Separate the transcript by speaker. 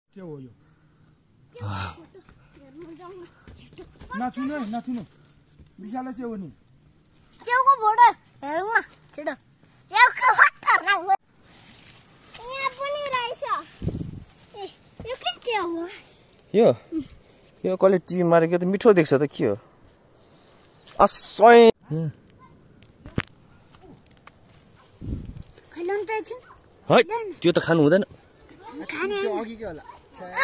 Speaker 1: त्यो हो यो नाथुनु विशालले चाहिँ हो नि
Speaker 2: च्याउको फोटो हेरौँ न छिटो च्याउको फोटो राख्नु यहाँ पनि रहेछ ए यो के च्याउ हो
Speaker 3: यो कसले टिभी मारेको त मिठो देख्छ त के हो असय
Speaker 2: खैलाउनु त छ
Speaker 3: है त्यो त खानु हुँदैन
Speaker 2: खाने
Speaker 1: त्यो अघि के होला